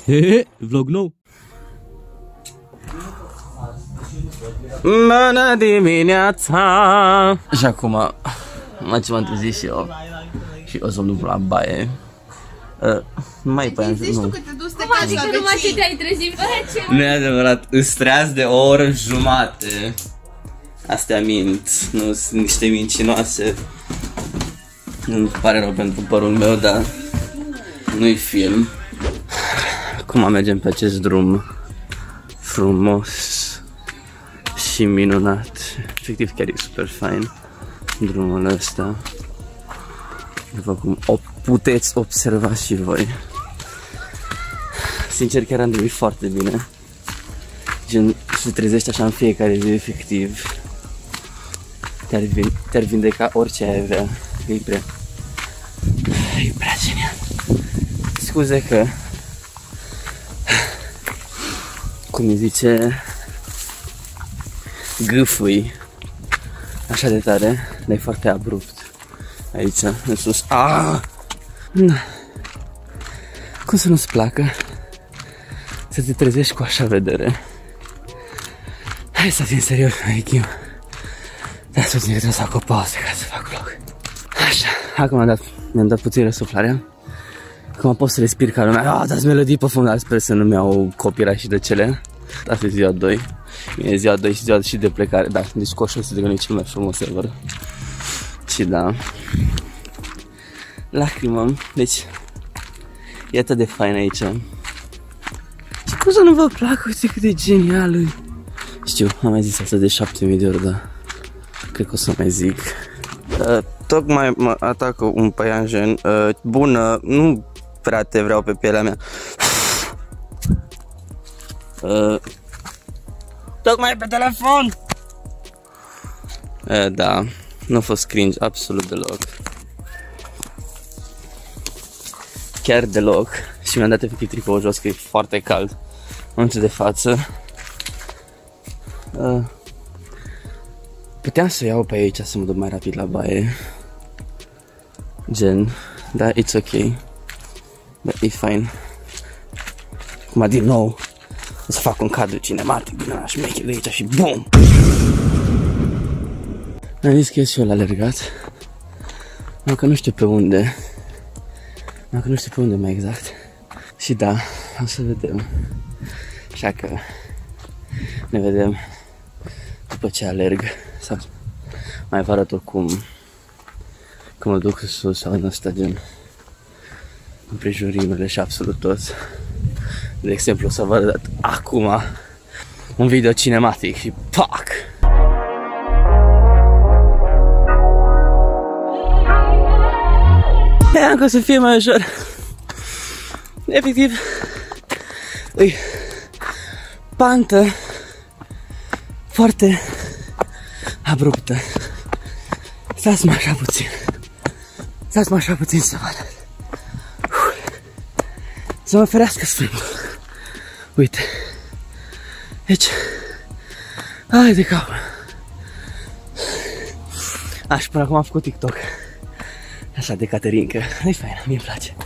Vlog nou. Bună dimineața! Și acum m-am trezit și eu. Și o să-mi duc la baie. Nu mai pe nu. Zici tu că te duci să te cazi la vecini. Numai ce te-ai trezit. Nu e adevărat, îți treaz de o oră jumate. Astea mint, nu sunt niște mincinoase. Îmi pare rău pentru părul meu, dar nu-i film. Acum mergem pe acest drum frumos și minunat. Efectiv chiar e super fain drumul ăsta, după cum o puteți observa și voi. Sincer, chiar am dormit foarte bine. Gen, se trezește așa în fiecare zi, efectiv. Te-ar vindeca orice ai avea. E prea genial. Scuze că, cum îi zice, gâfui așa de tare, dar e foarte abrupt aici, în sus. Cum să nu-ți placă să te trezești cu așa vedere? Hai să fim serios, Marichiu. Dar să ține, trebuie să fac o pauză ca să fac vlog. Așa, acum mi-am dat puțin răsuflarea. Acum pot să respir ca lumea. Dați melodii pe fundal, sper să nu-mi iau copyright și de cele. Asta e ziua 2. E ziua 2 și ziua și de plecare. Da, deci coșul ăsta de cel mai frumos ever. Și da, lacrimă. Deci e atât de fain aici. Și cum să nu vă placă? Uite cât de genial e. Știu, am mai zis asta de 7000 de ori, dar cred că o să mai zic. Tocmai mă atacă un păianjen. Bună, nu prea te vreau pe pielea mea. Tocmai pe telefon. Da, nu a fost cringe absolut deloc. Chiar deloc. Și mi-am dat efectiv tricoul jos că e foarte cald în momentul de față. Puteam să o iau pe aici să mă duc mai rapid la baie. Gen, da, it's ok. Dar e fine. Acum din nou o să fac un cadru cinematic din ăla șmecher de aici și BUM! Am zis că ies și eu la alergat. Încă nu știu pe unde. Încă nu știu pe unde mai exact. Și da, o să vedem. Așa că ne vedem după ce alerg. Sau mai vă arăt oricum că mă duc sus sau în ăsta, gen împrejurimile și absolut toți. De exemplu, o să vă arăt acum un video cinematic și PAC! Că o să fie mai ușor. Efectiv, îi pantă foarte abruptă. Stați-mă așa puțin. Stați-mă așa puțin să vă arăt. Să mă ferească sprintul. Uite. Deci, hai de cap. Și până acum am făcut TikTok. Așa de Caterinca. E faină, mie-mi place.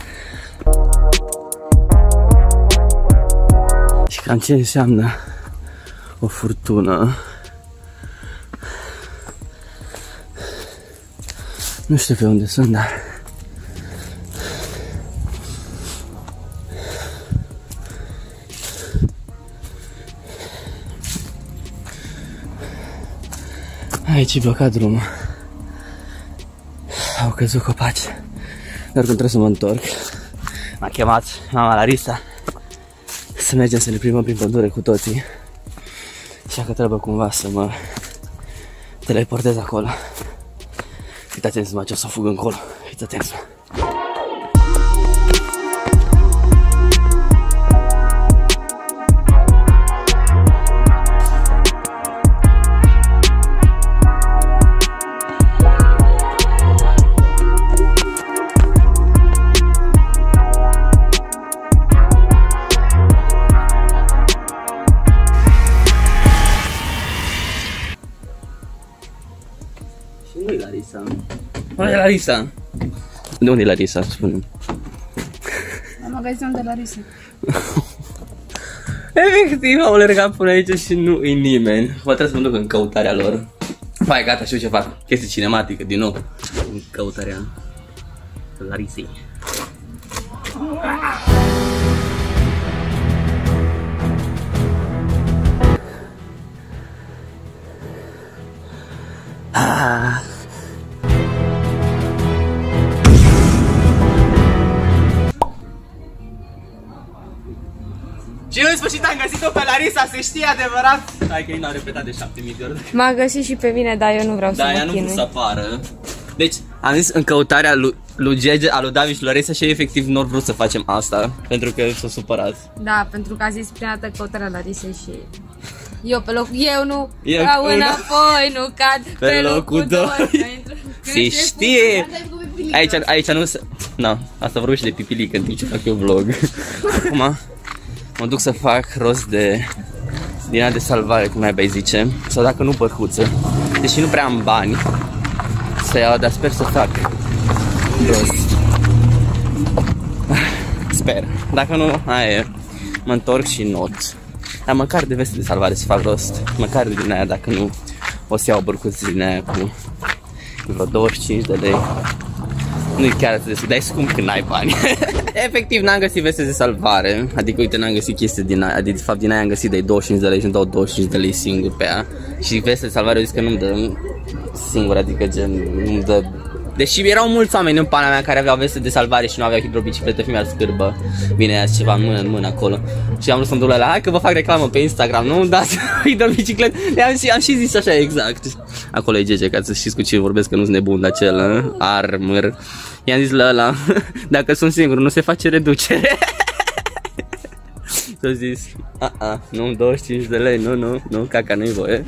Și cam ce înseamnă o furtună. Nu știu pe unde sunt, dar aici e blocat drumul. Au căzut copaci. Dar când trebuie să mă întorc, m-a chemat mama Larisa să mergem să ne plimbăm prin pădure cu toții. Așa că trebuie cumva să mă teleportez acolo. Fiți atenți, mă, ce o să fug încolo. Fiți atenți, mă. Nu-i Larisa. Unde e Larisa? De unde e Larisa? Spune-mi. magazinul de la Larisa. Efectiv, au alergat până aici și nu e nimeni. Vă trebuie să mă duc în căutarea lor. Hai, gata, știu ce fac. Chestie cinematică, din nou. În căutarea Larisei. Și în sfârșit am găsit-o pe Larisa, se știe adevărat. Hai că ei n-au repetat de 7000 de ori. M-a găsit și pe mine, dar eu nu vreau să mă chinui. Da, ea nu să apară. Deci, am zis în căutarea lui Gege, a lui David și Larisa și efectiv nu au vrut să facem asta. Pentru că s-au supărat. Da, pentru că a zis prima dată căutarea Larisei și... Eu pe locul, eu nu iau înapoi, nu cad pe locul 2. Se știe! Aici nu se... Na, asta vorbim și de pipilică în timp ce fac eu vlog. Acum mă duc să fac rost de din aia de salvare, cum mai zice. Sau dacă nu, bărhuță. Deși nu prea am bani să iau, dar sper să fac rost. Sper. Dacă nu, aia e. Mă întorc și not. Dar măcar de veste de salvare să fac rost. Măcar din aia, dacă nu o să iau bărcuță din aia cu vreo 25 de lei. Nu e chiar atât de scump, dar e scump când ai bani. Efectiv n-am găsit veste de salvare. Adică uite, n-am găsit chestii din aia. Adică de fapt din aia am găsit de 25 de lei și îmi dau 25 de lei singur pe ea. Și veste de salvare eu zic că nu-mi dă singur, adică gen nu-mi dă. Deși erau mulți oameni în pana mea care aveau veste de salvare și nu aveau hidrobicicletă, fi mi-ar scârbă. Bine, ia ceva în mână acolo. Și am vrut să-mi duc la ăla, hai că vă fac reclamă pe Instagram, nu? Dați hidrobicicletă. Am și zis așa exact. Acolo e Gege, ca să știți cu cine vorbesc, că nu sunt nebun de acel armăr. I-am zis la ăla, dacă sunt singur, nu se face reducere. S-a zis, nu, 25 de lei, nu, caca, nu-i voie.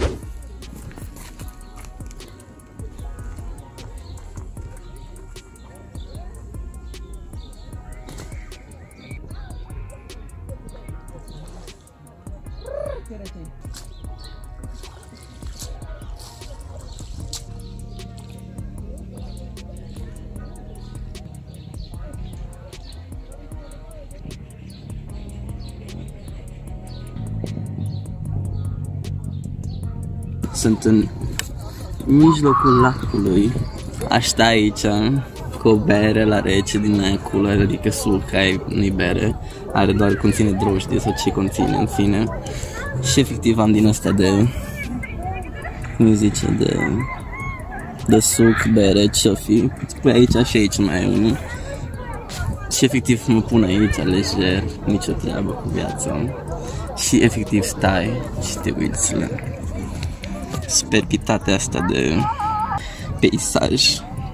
Sunt în mijlocul lacului. Aș sta aici cu o bere la rece din aia cooler, adică suc, nu-i bere, are doar conține drojdie sau ce conține în fine. Și efectiv am din asta de, cum zice, de suc, bere, ce-o fi. Păi aici și aici mai e unul. Și efectiv mă pun aici lejer, nicio treabă cu viața. Și efectiv stai și te uiți la superbitatea asta de peisaj.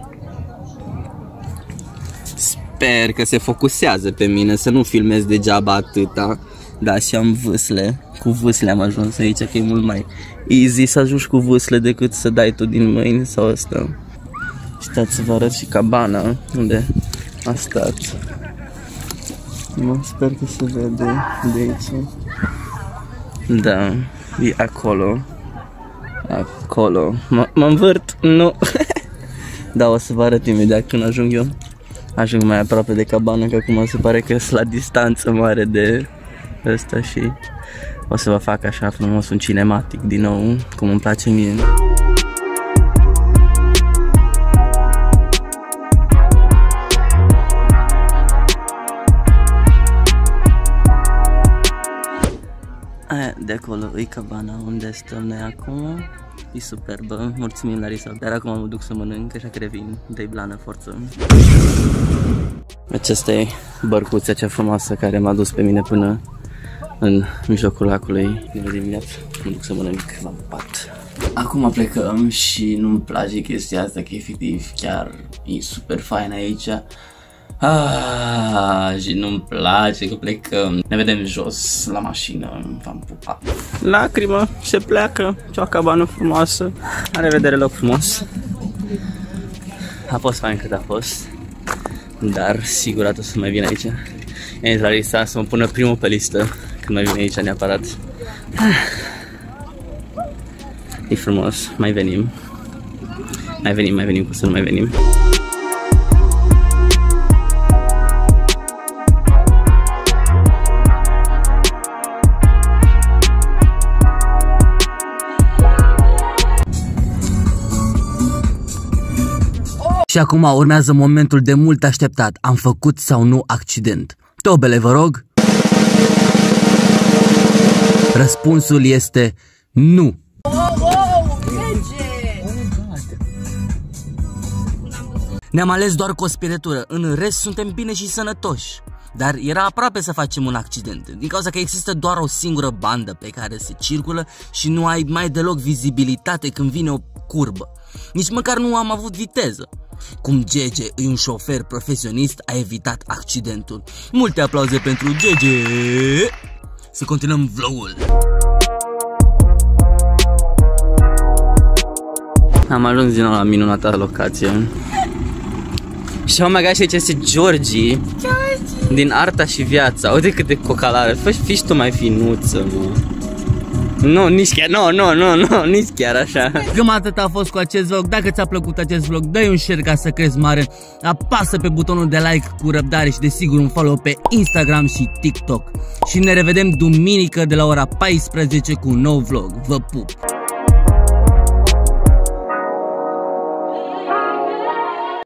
Sper că se focusează pe mine, să nu filmez degeaba atâta. Da, și am vâsle. Cu vâsle am ajuns aici, că e mult mai easy să ajungi cu vâsle decât să dai tu din mâini sau asta. Stați să vă arăt și cabana unde a stat. Sper că se vede de aici. Da, e acolo. Acolo. Mă învârt? Nu. Da, o să vă arăt imediat când ajung eu. Ajung mai aproape de cabană, că acum se pare că sunt la distanță mare de ăsta și o să vă fac așa frumos un cinematic din nou, cum îmi place mie. Aia de acolo e cabana unde stăm noi acum. E superbă, mulțumim Larisa. Dar acum mă duc să mănânc, așa că revin. Dă-i blană, forță. Aceasta e bărcuța cea frumoasă care m-a dus pe mine până în mijlocul lacului. De dimineață mă duc să mănânc, v-am pupat. Acum plecăm și nu-mi place chestia asta, că efectiv chiar e super fain aici. Și nu-mi place că plecăm. Ne vedem jos la mașină, v-am pupat. Lacrimă, se pleacă, ce o cabană frumoasă. La revedere, loc frumos. A fost fain cât a fost, dar sigur o să mai vin aici. E la lista să mă pună primul pe listă când mai vin aici neapărat. E frumos, mai venim. Mai venim, cum să nu mai venim. acum urmează momentul de mult așteptat. Am făcut sau nu accident? Tobele, vă rog. Răspunsul este nu. Ne-am ales doar cu o spirătură, în rest suntem bine și sănătoși. Dar era aproape să facem un accident, din cauza că există doar o singură bandă pe care se circulă și nu ai mai deloc vizibilitate când vine o curbă. Nici măcar nu am avut viteză. Cum GG e un șofer profesionist, a evitat accidentul. Multe aplauze pentru GG! Să continuăm vlogul. Am ajuns din nou la minunata locație. Și oh my gosh, aici este Georgie din Arta și Viața. Uite cât de cocalare. Fii și tu mai finuță, mă. Nu, nici chiar, nu, nici chiar așa. Cam atât a fost cu acest vlog. Dacă ți-a plăcut acest vlog, dă-i un share ca să crezi mare. Apasă pe butonul de like cu răbdare și desigur un follow pe Instagram și TikTok. Și ne revedem duminică de la ora 14 cu un nou vlog. Vă pup!